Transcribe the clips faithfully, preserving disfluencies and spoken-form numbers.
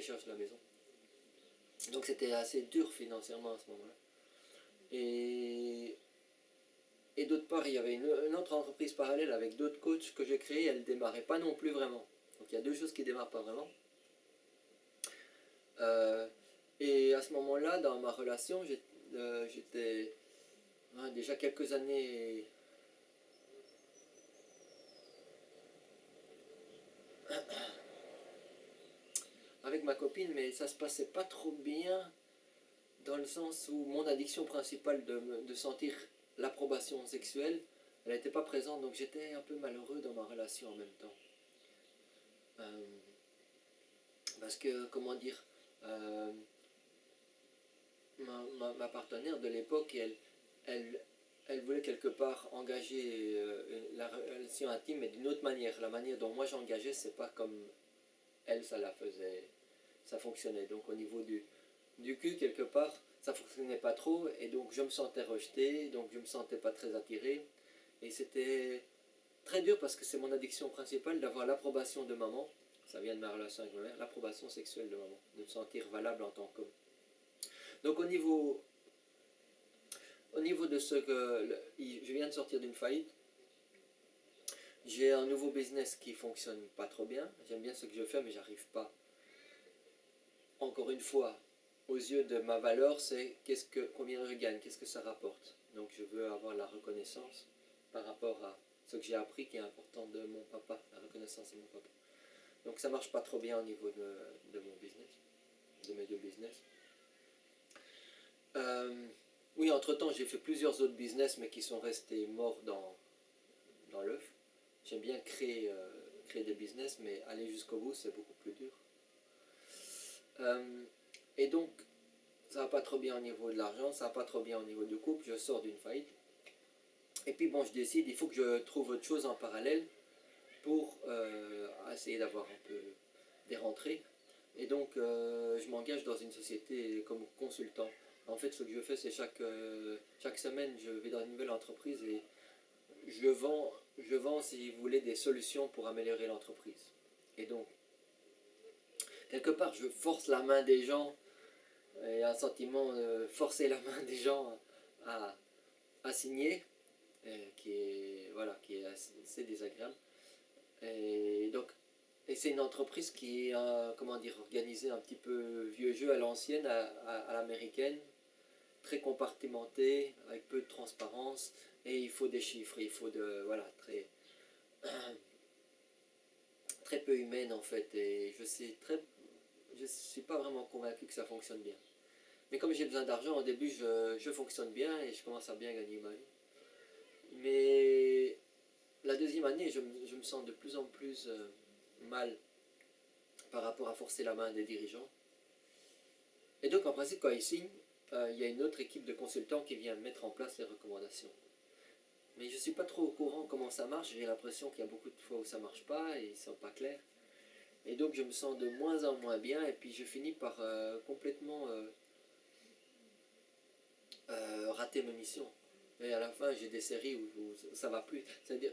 charges de la maison. Donc c'était assez dur financièrement à ce moment-là. Et, et d'autre part, il y avait une, une autre entreprise parallèle avec d'autres coachs que j'ai créés, elle ne démarrait pas non plus vraiment. Donc il y a deux choses qui ne démarrent pas vraiment. Euh, et à ce moment-là, dans ma relation, j'étais euh, hein, déjà quelques années... avec ma copine, mais ça se passait pas trop bien dans le sens où mon addiction principale de, de sentir l'approbation sexuelle, elle n'était pas présente, donc j'étais un peu malheureux dans ma relation en même temps. Euh, parce que, comment dire, euh, ma, ma, ma partenaire de l'époque, elle, elle, elle voulait quelque part engager euh, la relation intime, mais d'une autre manière. La manière dont moi j'engageais, c'est pas comme elle, ça la faisait, ça fonctionnait. Donc au niveau du, du cul, quelque part, ça fonctionnait pas trop, et donc je me sentais rejeté, donc je me sentais pas très attiré, et c'était très dur parce que c'est mon addiction principale d'avoir l'approbation de maman, ça vient de ma relation avec ma mère, l'approbation sexuelle de maman, de me sentir valable en tant qu'homme. Donc au niveau, au niveau de ce que, le, je viens de sortir d'une faillite, j'ai un nouveau business qui fonctionne pas trop bien, j'aime bien ce que je fais mais j'arrive pas, encore une fois, aux yeux de ma valeur, c'est qu'est-ce que, combien je gagne, qu'est-ce que ça rapporte. Donc je veux avoir la reconnaissance par rapport à ce que j'ai appris qui est important de mon papa, la reconnaissance de mon papa. Donc ça marche pas trop bien au niveau de, de mon business, de mes deux business. Euh, oui, entre-temps, j'ai fait plusieurs autres business, mais qui sont restés morts dans, dans l'œuf. J'aime bien créer, euh, créer des business, mais aller jusqu'au bout, c'est beaucoup plus dur. Euh, et donc, ça va pas trop bien au niveau de l'argent, ça va pas trop bien au niveau du couple, je sors d'une faillite. Et puis bon, je décide, il faut que je trouve autre chose en parallèle pour euh, essayer d'avoir un peu des rentrées. Et donc, euh, je m'engage dans une société comme consultant. En fait, ce que je fais, c'est chaque, euh, chaque semaine, je vais dans une nouvelle entreprise et je vends, je vends, si vous voulez, des solutions pour améliorer l'entreprise. Et donc, quelque part, je force la main des gens, et un sentiment de forcer la main des gens à, à signer, et qui est, voilà, qui est assez, assez désagréable. Et donc, et c'est une entreprise qui est, euh, comment dire, organisée un petit peu vieux jeu à l'ancienne, à, à, à l'américaine, très compartimentée, avec peu de transparence, et il faut des chiffres, il faut de, voilà, très, très peu humaine en fait, et je sais très, je suis pas vraiment convaincu que ça fonctionne bien. Mais comme j'ai besoin d'argent, au début, je, je fonctionne bien et je commence à bien gagner ma vie. Mais la deuxième année, je, je me sens de plus en plus euh, mal par rapport à forcer la main des dirigeants. Et donc, en principe, quand ils signent, euh, il y a une autre équipe de consultants qui vient mettre en place les recommandations. Mais je ne suis pas trop au courant comment ça marche. J'ai l'impression qu'il y a beaucoup de fois où ça ne marche pas et ils ne sont pas clairs. Et donc, je me sens de moins en moins bien et puis je finis par euh, complètement euh, euh, rater ma mission. Et à la fin, j'ai des séries où, où ça ne va plus. C'est-à-dire,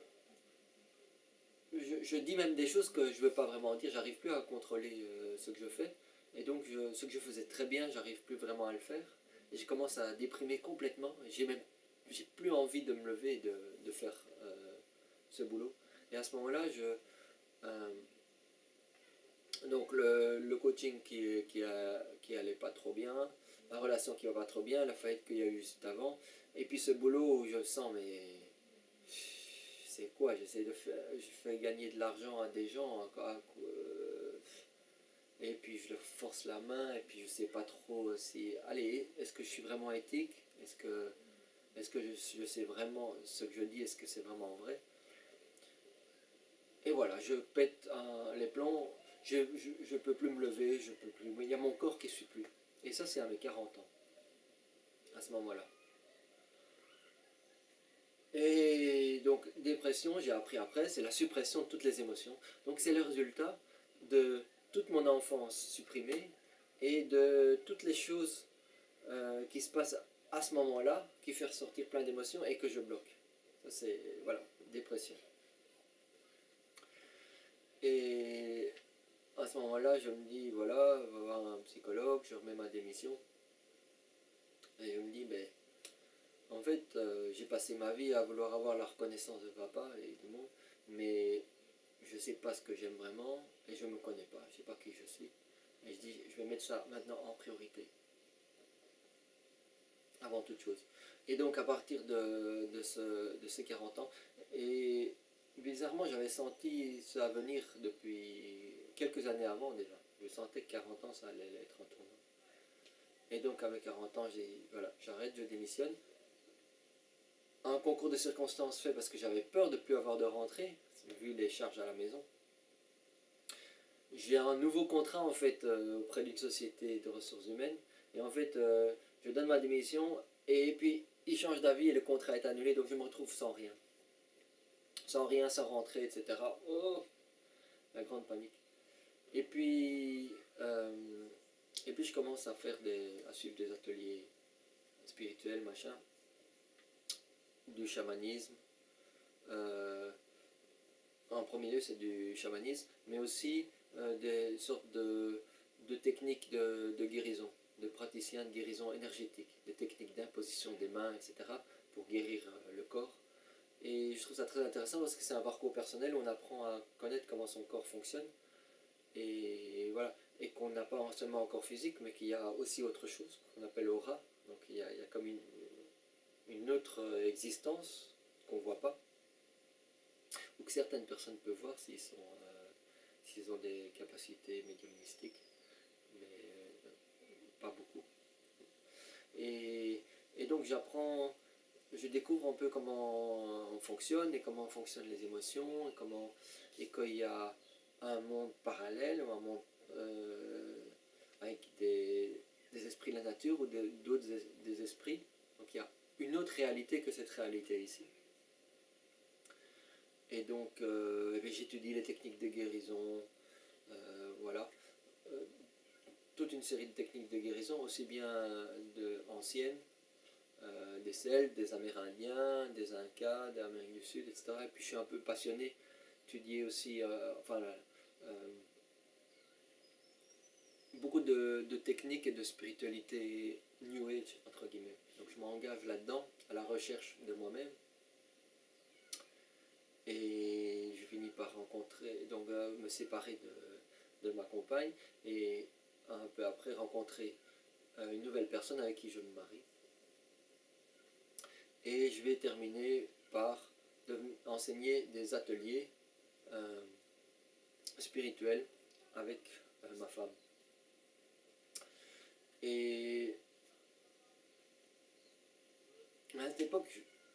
je, je dis même des choses que je ne veux pas vraiment dire. J'arrive plus à contrôler euh, ce que je fais. Et donc, je, ce que je faisais très bien, j'arrive plus vraiment à le faire. Et je commence à déprimer complètement. J'ai même, j'ai plus envie de me lever et de, de faire euh, ce boulot. Et à ce moment-là, je... Euh, donc le, le coaching qui, qui, a, qui allait pas trop bien, la relation qui va pas trop bien, la faillite qu'il y a eu juste avant, et puis ce boulot où je sens, mais c'est quoi, j'essaie de faire, je fais gagner de l'argent à des gens, à, euh, et puis je leur force la main, et puis je sais pas trop si, allez, est-ce que je suis vraiment éthique, est-ce que, est-ce que je, je sais vraiment ce que je dis, est-ce que c'est vraiment vrai? Et voilà, je pète un, les plombs. Je ne peux plus me lever, je peux plus. Il y a mon corps qui ne suit plus. Et ça, c'est à mes quarante ans, à ce moment-là. Et donc, dépression, j'ai appris après, c'est la suppression de toutes les émotions. Donc, c'est le résultat de toute mon enfance supprimée et de toutes les choses euh, qui se passent à ce moment-là, qui fait ressortir plein d'émotions et que je bloque. Ça, c'est, voilà, dépression. Et à ce moment-là, je me dis, voilà, on va voir un psychologue, je remets ma démission. Et je me dis, ben, en fait, euh, j'ai passé ma vie à vouloir avoir la reconnaissance de papa et du monde, mais je ne sais pas ce que j'aime vraiment et je ne me connais pas, je ne sais pas qui je suis. Et je dis, je vais mettre ça maintenant en priorité, avant toute chose. Et donc à partir de, de, ce, de ces quarante ans, et bizarrement j'avais senti ça venir depuis quelques années avant déjà. Je sentais que quarante ans ça allait être un tournant. Et donc à mes quarante ans, j'ai voilà, j'arrête, je démissionne. Un concours de circonstances fait parce que j'avais peur de ne plus avoir de rentrée, vu les charges à la maison. J'ai un nouveau contrat en fait euh, auprès d'une société de ressources humaines. Et en fait, euh, je donne ma démission et puis il change d'avis et le contrat est annulé, donc je me retrouve sans rien. Sans rien, sans rentrée, et cetera. Oh, la grande panique. Et puis, euh, et puis je commence à faire des, à suivre des ateliers spirituels, machin, du chamanisme. Euh, en premier lieu, c'est du chamanisme, mais aussi euh, des sortes de, de techniques de, de guérison, de praticiens de guérison énergétique, des techniques d'imposition des mains, et cetera, pour guérir euh, le corps. Et je trouve ça très intéressant parce que c'est un parcours personnel où on apprend à connaître comment son corps fonctionne. Et voilà, et qu'on n'a pas seulement un corps physique, mais qu'il y a aussi autre chose qu'on appelle aura. Donc il y a, il y a comme une, une autre existence qu'on ne voit pas, ou que certaines personnes peuvent voir s'ils sont, euh, s'ils ont des capacités médiumnistiques, mais euh, pas beaucoup. Et, et donc j'apprends, je découvre un peu comment on fonctionne et comment fonctionnent les émotions, et, comment, et qu'il y a un monde parallèle, ou un monde euh, avec des, des esprits de la nature ou d'autres des, des esprits. Donc il y a une autre réalité que cette réalité ici. Et donc euh, j'étudie les techniques de guérison, euh, voilà. Euh, toute une série de techniques de guérison, aussi bien de, anciennes, euh, des Celtes, des Amérindiens, des Incas, de l'Amérique du Sud, et cetera. Et puis je suis un peu passionné, étudier aussi, euh, enfin, euh, beaucoup de, de techniques et de spiritualité New Age, entre guillemets. Donc je m'engage là-dedans, à la recherche de moi-même. Et je finis par rencontrer, donc euh, me séparer de, de ma compagne et un peu après rencontrer euh, une nouvelle personne avec qui je me marie. Et je vais terminer par de, enseigner des ateliers euh, spirituels avec euh, ma femme. Et à cette époque,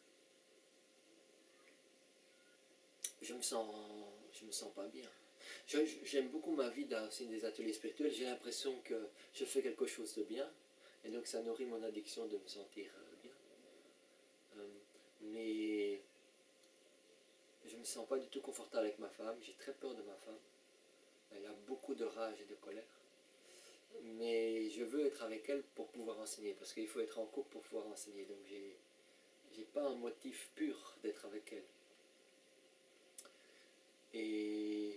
je, je me sens, je me sens pas bien. J'aime beaucoup ma vie d'enseigner des ateliers spirituels. J'ai l'impression que je fais quelque chose de bien, et donc ça nourrit mon addiction de me sentir bien. Euh, mais je ne me sens pas du tout confortable avec ma femme. J'ai très peur de ma femme. Elle a beaucoup de rage et de colère. Mais je veux être avec elle pour pouvoir enseigner, parce qu'il faut être en couple pour pouvoir enseigner. Donc j'ai j'ai pas un motif pur d'être avec elle. Et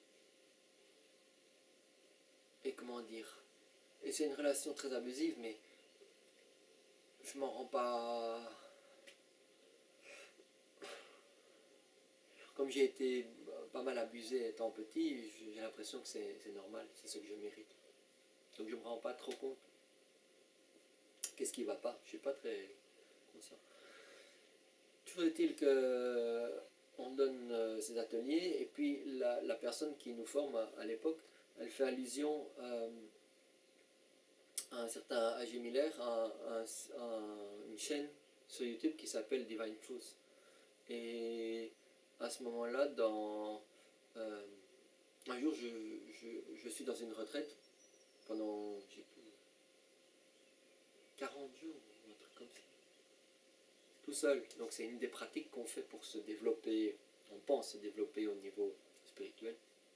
et comment dire, et c'est une relation très abusive, mais je m'en rends pas. Comme j'ai été pas mal abusé étant petit, j'ai l'impression que c'est normal, c'est ce que je mérite. Donc je ne me rends pas trop compte. Qu'est-ce qui ne va pas? Je ne suis pas très conscient. Toujours est-il qu'on donne euh, ces ateliers, et puis la, la personne qui nous forme à, à l'époque, elle fait allusion euh, à un certain A G Miller, à, à, à une chaîne sur YouTube qui s'appelle Divine Truth. Et à ce moment-là, dans euh, un jour, je, je, je suis dans une retraite pendant quarante jours, un truc comme ça, tout seul. Donc c'est une des pratiques qu'on fait pour se développer, on pense se développer au niveau spirituel.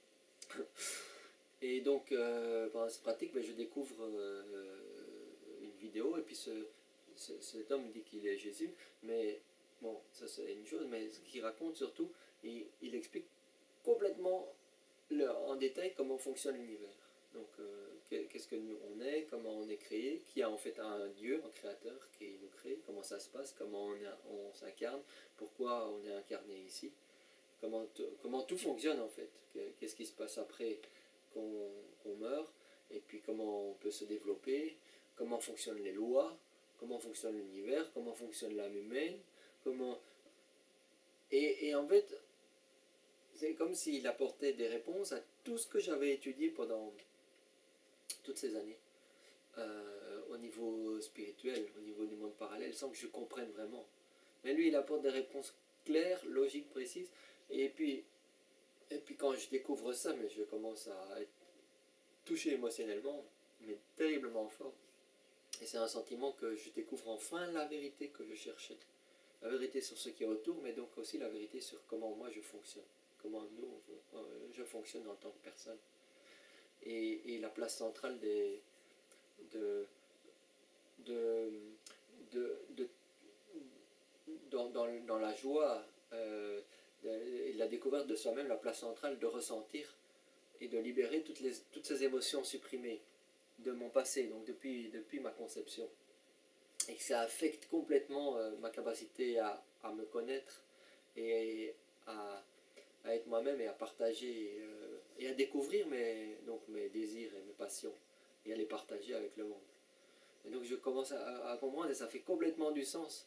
Et donc euh, pendant cette pratique, ben, je découvre euh, une vidéo, et puis ce, ce, cet homme dit qu'il est Jésus, mais bon, ça c'est une chose, mais ce qu'il raconte surtout, il, il explique complètement le, en détail comment fonctionne l'univers. Donc, euh, qu'est-ce que nous on est, comment on est créé, qui a en fait un Dieu, un créateur qui nous crée, comment ça se passe, comment on, on s'incarne, pourquoi on est incarné ici, comment, comment tout fonctionne en fait, qu'est-ce qui se passe après qu'on qu'on meurt, et puis comment on peut se développer, comment fonctionnent les lois, comment fonctionne l'univers, comment fonctionne l'âme humaine, comment... Et, et en fait, c'est comme s'il apportait des réponses à tout ce que j'avais étudié pendant toutes ces années, euh, au niveau spirituel, au niveau du monde parallèle, sans que je comprenne vraiment. Mais lui, il apporte des réponses claires, logiques, précises, et puis, et puis quand je découvre ça, mais je commence à être touché émotionnellement, mais terriblement fort. Et c'est un sentiment que je découvre enfin la vérité que je cherchais. La vérité sur ce qui est autour, mais donc aussi la vérité sur comment moi je fonctionne. Comment nous, euh, je fonctionne en tant que personne. Et, et la place centrale des, de, de, de, de, dans, dans, dans la joie euh, et la découverte de soi-même, la place centrale de ressentir et de libérer toutes, les, toutes ces émotions supprimées de mon passé, donc depuis, depuis ma conception. Et que ça affecte complètement euh, ma capacité à, à me connaître et à, à être moi-même et à partager euh, et à découvrir mes, donc mes désirs et mes passions et à les partager avec le monde. Et donc je commence à, à comprendre et ça fait complètement du sens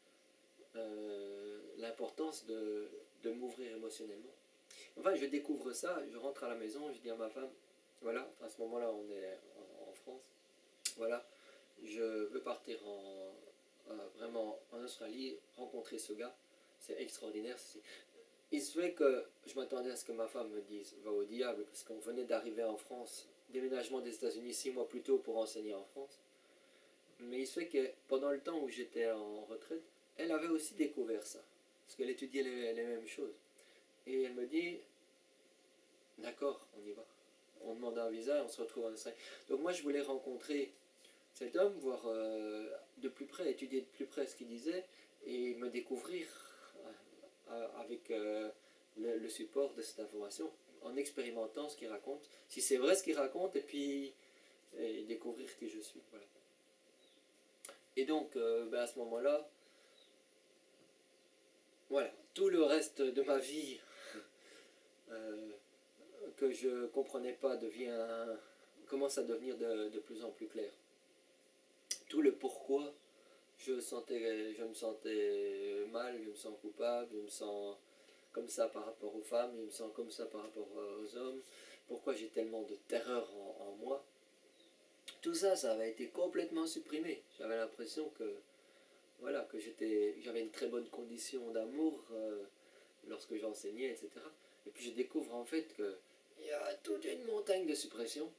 euh, l'importance de, de m'ouvrir émotionnellement. Enfin, je découvre ça, je rentre à la maison, je dis à ma femme, voilà, à ce moment-là on est en, en France, voilà, je veux partir en, euh, vraiment en Australie, rencontrer ce gars, c'est extraordinaire. Il se fait que je m'attendais à ce que ma femme me dise, va au diable, parce qu'on venait d'arriver en France, déménagement des États-Unis six mois plus tôt pour enseigner en France. Mais il se fait que pendant le temps où j'étais en retraite, elle avait aussi découvert ça, parce qu'elle étudiait les, les mêmes choses. Et elle me dit, d'accord, on y va. On demande un visa et on se retrouve en Australie. Donc moi je voulais rencontrer cet homme, voir euh, de plus près, étudier de plus près ce qu'il disait et me découvrir euh, avec euh, le, le support de cette information, en expérimentant ce qu'il raconte, si c'est vrai ce qu'il raconte, et puis et découvrir qui je suis. Voilà. Et donc, euh, ben à ce moment-là, voilà, tout le reste de ma vie euh, que je ne comprenais pas devient, commence à devenir de, de plus en plus clair. Tout le pourquoi je, sentais, je me sentais mal, je me sens coupable, je me sens comme ça par rapport aux femmes, je me sens comme ça par rapport aux hommes, pourquoi j'ai tellement de terreur en, en moi. Tout ça, ça avait été complètement supprimé. J'avais l'impression que, voilà, que j'avais une très bonne condition d'amour euh, lorsque j'enseignais, et cetera. Et puis je découvre en fait qu'il y a toute une montagne de suppression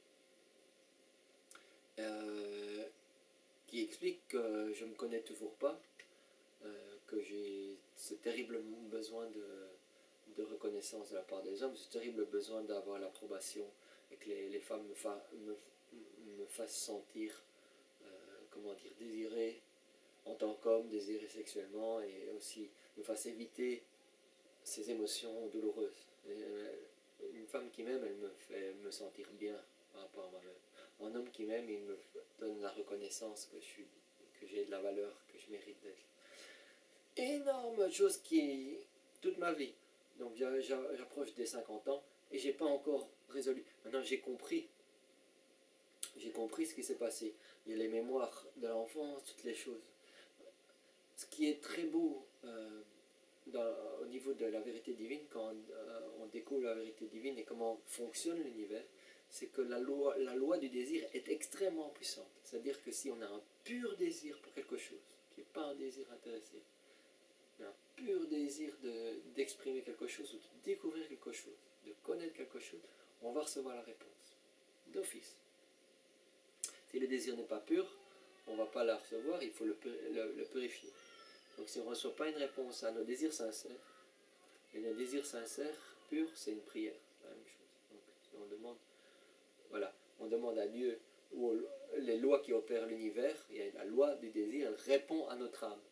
euh, qui explique que je ne me connais toujours pas, euh, que j'ai ce terrible besoin de, de reconnaissance de la part des hommes, ce terrible besoin d'avoir l'approbation et que les, les femmes me, fa, me, me fassent sentir, euh, comment dire, désiré en tant qu'homme, désiré sexuellement, et aussi me fassent éviter ces émotions douloureuses. Et, euh, une femme qui m'aime, elle me fait me sentir bien par rapport à moi-même. Un homme qui m'aime, il me donne la reconnaissance que je suis, que j'ai de la valeur, que je mérite d'être. Énorme chose qui, toute ma vie. Donc j'approche des cinquante ans et j'ai pas encore résolu. Maintenant j'ai compris, j'ai compris ce qui s'est passé. Il y a les mémoires de l'enfance, toutes les choses. Ce qui est très beau euh, dans, au niveau de la vérité divine, quand on, euh, on découvre la vérité divine et comment fonctionne l'univers, c'est que la loi, la loi du désir est extrêmement puissante. C'est-à-dire que si on a un pur désir pour quelque chose, qui n'est pas un désir intéressé, mais un pur désir d'exprimer de, quelque chose ou de découvrir quelque chose, de connaître quelque chose, on va recevoir la réponse d'office. Si le désir n'est pas pur, on ne va pas la recevoir, il faut le, le, le purifier. Donc si on ne reçoit pas une réponse à nos désirs sincères, et nos désirs sincères, purs, c'est une prière, c'est la même chose. Donc si on demande, voilà, on demande à Dieu, ou les lois qui opèrent l'univers, il y a la loi du désir, elle répond à notre âme.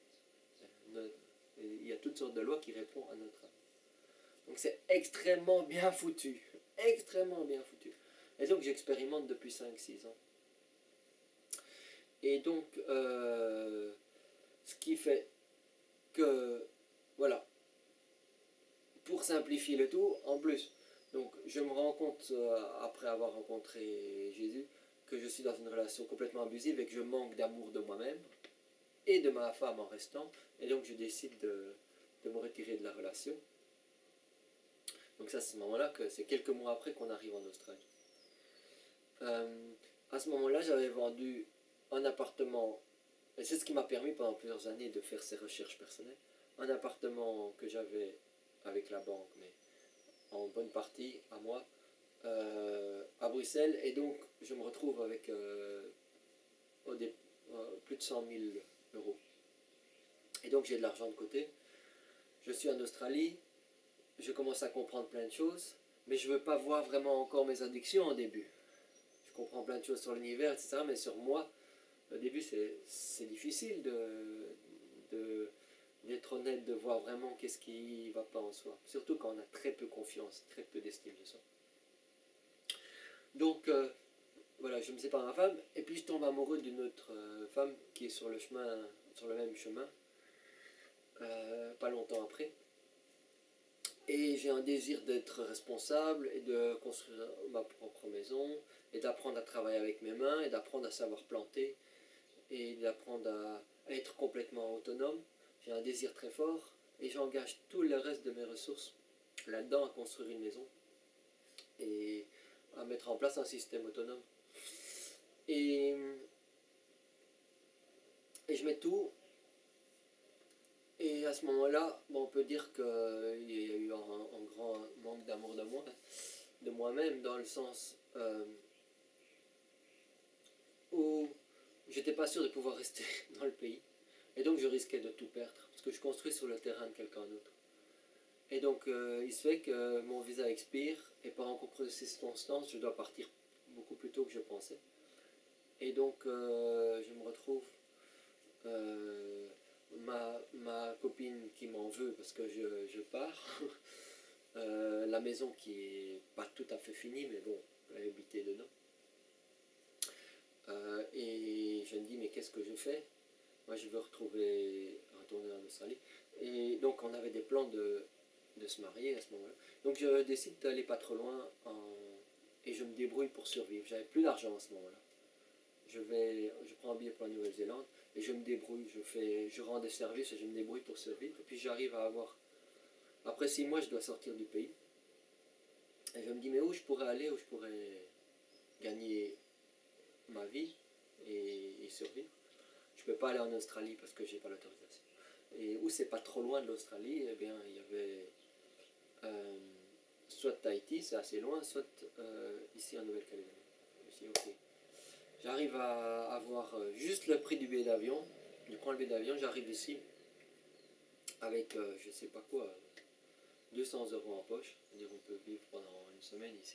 Il y a toutes sortes de lois qui répondent à notre âme. Donc c'est extrêmement bien foutu, extrêmement bien foutu. Et donc j'expérimente depuis cinq six ans. Et donc, euh, ce qui fait que, voilà, pour simplifier le tout, en plus, donc je me rends compte, euh, après avoir rencontré Jésus, que je suis dans une relation complètement abusive et que je manque d'amour de moi-même et de ma femme en restant, et donc je décide de, de me retirer de la relation. Donc ça, c'est ce moment-là, que c'est quelques mois après qu'on arrive en Australie. Euh, à ce moment-là, j'avais vendu un appartement, et c'est ce qui m'a permis pendant plusieurs années de faire ces recherches personnelles, un appartement que j'avais avec la banque, mais en bonne partie à moi, euh, à Bruxelles, et donc je me retrouve avec euh, au dé- euh, plus de cent mille euros. Et donc j'ai de l'argent de côté, je suis en Australie, je commence à comprendre plein de choses, mais je ne veux pas voir vraiment encore mes addictions au début. Je comprends plein de choses sur l'univers, et cetera, mais sur moi, au début c'est difficile de, de, d'être honnête, de voir vraiment qu'est-ce qui ne va pas en soi. Surtout quand on a très peu confiance, très peu d'estime de soi. Donc, euh, voilà, je me sépare de ma femme, et puis je tombe amoureux d'une autre euh, femme qui est sur le chemin, sur le même chemin, euh, pas longtemps après. Et j'ai un désir d'être responsable et de construire ma propre maison, et d'apprendre à travailler avec mes mains, et d'apprendre à savoir planter, et d'apprendre à être complètement autonome. J'ai un désir très fort, et j'engage tout le reste de mes ressources là-dedans à construire une maison, et à mettre en place un système autonome. Et, et je mets tout. Et à ce moment-là, bon, on peut dire qu'il y a eu un, un grand manque d'amour de moi, de moi-même, dans le sens euh, où j'étais pas sûr de pouvoir rester dans le pays. Et donc je risquais de tout perdre, parce que je construis sur le terrain de quelqu'un d'autre. Et donc euh, il se fait que mon visa expire, et par un concours de circonstances, je dois partir beaucoup plus tôt que je pensais. Et donc euh, je me retrouve... Euh, Ma, ma copine qui m'en veut parce que je, je pars, euh, la maison qui est pas tout à fait finie, mais bon, elle habitait dedans. Euh, et je me dis, mais qu'est-ce que je fais? Moi, je veux retrouver, retourner en Australie. Et donc, on avait des plans de, de se marier à ce moment-là. Donc, je décide d'aller pas trop loin en, et je me débrouille pour survivre. J'avais plus d'argent à ce moment-là. Je, vais, je prends un billet pour la Nouvelle-Zélande et je me débrouille, je, fais, je rends des services et je me débrouille pour survivre. Et puis j'arrive à avoir... Après six mois, je dois sortir du pays. Et je me dis, mais où je pourrais aller, où je pourrais gagner ma vie et, et survivre. Je ne peux pas aller en Australie parce que je n'ai pas l'autorisation. Et où c'est pas trop loin de l'Australie, eh bien, il y avait euh, soit Tahiti, c'est assez loin, soit euh, ici en Nouvelle-Calédonie. Je me dis, ok. J'arrive à avoir juste le prix du billet d'avion. Je prends le billet d'avion, j'arrive ici avec, euh, je sais pas quoi, deux cents euros en poche. C'est-à-dire on peut vivre pendant une semaine ici.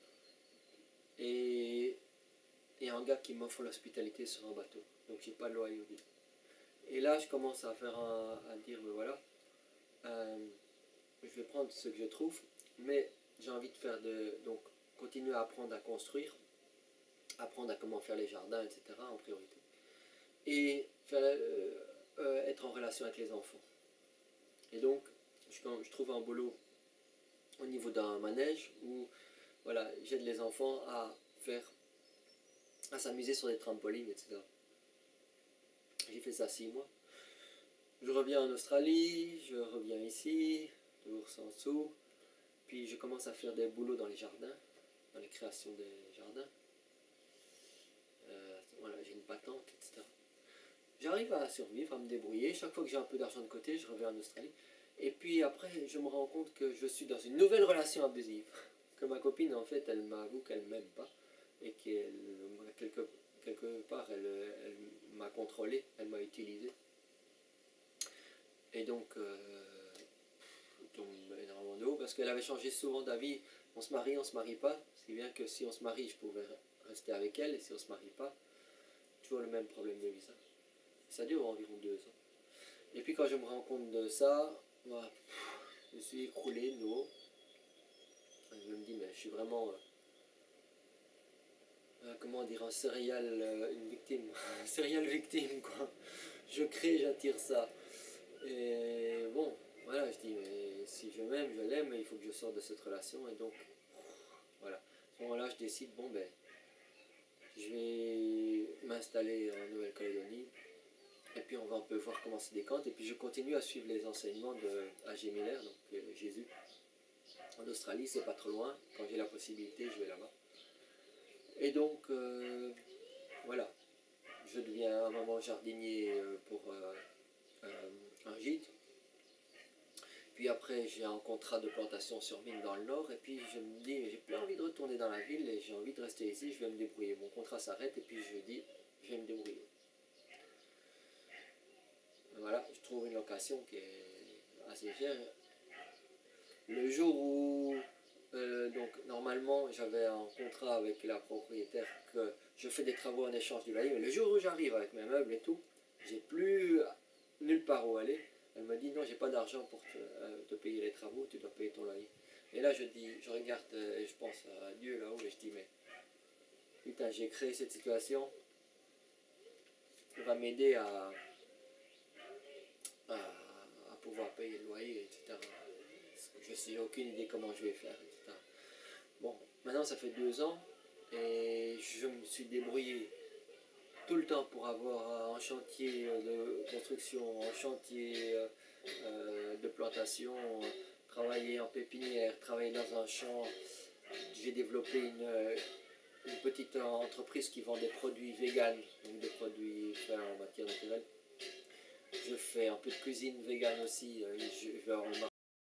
Et il y a un gars qui m'offre l'hospitalité sur un bateau. Donc j'ai pas de loyer au début. Et là, je commence à faire un, à dire, ben voilà, euh, je vais prendre ce que je trouve, mais j'ai envie de faire de, donc continuer à apprendre à construire, apprendre à comment faire les jardins, et cetera en priorité. Et faire, euh, euh, être en relation avec les enfants. Et donc, je, je trouve un boulot au niveau d'un manège où voilà, j'aide les enfants à faire, à s'amuser sur des trampolines, et cetera. J'ai fait ça six mois. Je reviens en Australie, je reviens ici, toujours sans sous. Puis je commence à faire des boulots dans les jardins, dans les créations des jardins. Euh, voilà, j'ai une patente, et cetera. J'arrive à survivre, à me débrouiller. Chaque fois que j'ai un peu d'argent de côté, je reviens en Australie. Et puis après, je me rends compte que je suis dans une nouvelle relation abusive. Que ma copine, en fait, elle m'avoue qu'elle ne m'aime pas. Et qu'elle, quelque, quelque part, elle, elle m'a contrôlé, elle m'a utilisé. Et donc, euh, je tombe énormément de haut parce qu'elle avait changé souvent d'avis. On se marie, on se marie pas. Si bien que si on se marie, je pouvais rester avec elle. Et si on se marie pas, toujours le même problème de visa. Ça dure environ deux ans. Et puis quand je me rends compte de ça, bah, je me suis écroulé de nouveau. Je me dis, mais je suis vraiment, euh, comment dire, un serial, euh, une victime, un serial victime, quoi. Je crée, j'attire ça. Et bon, voilà, je dis, mais si je m'aime, je l'aime, il faut que je sorte de cette relation. Et donc, voilà. À ce moment-là, je décide, bon, ben, je vais m'installer en Nouvelle-Calédonie. Et puis, on va un peu voir comment se décante. Et puis, je continue à suivre les enseignements de A G Miller, donc euh, Jésus. En Australie, c'est pas trop loin. Quand j'ai la possibilité, je vais là-bas. Et donc, euh, voilà. Je deviens à un moment jardinier euh, pour euh, euh, un gîte. Puis après, j'ai un contrat de plantation sur mine dans le nord. Et puis, je me dis, j'ai plus envie de retourner dans la ville et j'ai envie de rester ici. Je vais me débrouiller. Mon contrat s'arrête et puis je dis, je vais me débrouiller. Voilà, je trouve une location qui est assez chère. Le jour où, euh, donc normalement, j'avais un contrat avec la propriétaire que je fais des travaux en échange du loyer, mais le jour où j'arrive avec mes meubles et tout, j'ai plus nulle part où aller. Elle me dit non, j'ai pas d'argent pour te, euh, te payer les travaux, tu dois payer ton loyer. Et là, je dis, je regarde euh, et je pense à Dieu là-haut et je dis mais putain, j'ai créé cette situation, il va m'aider à, à, à pouvoir payer le loyer, et cetera. Je sais aucune idée comment je vais faire, et cetera. Bon, maintenant ça fait deux ans et je me suis débrouillé tout le temps pour avoir un chantier de construction, un chantier euh, de plantation, travailler en pépinière, travailler dans un champ. J'ai développé une, une petite entreprise qui vend des produits véganes, donc des produits faits en matière naturelle. Je fais un peu de cuisine végane aussi, je vais en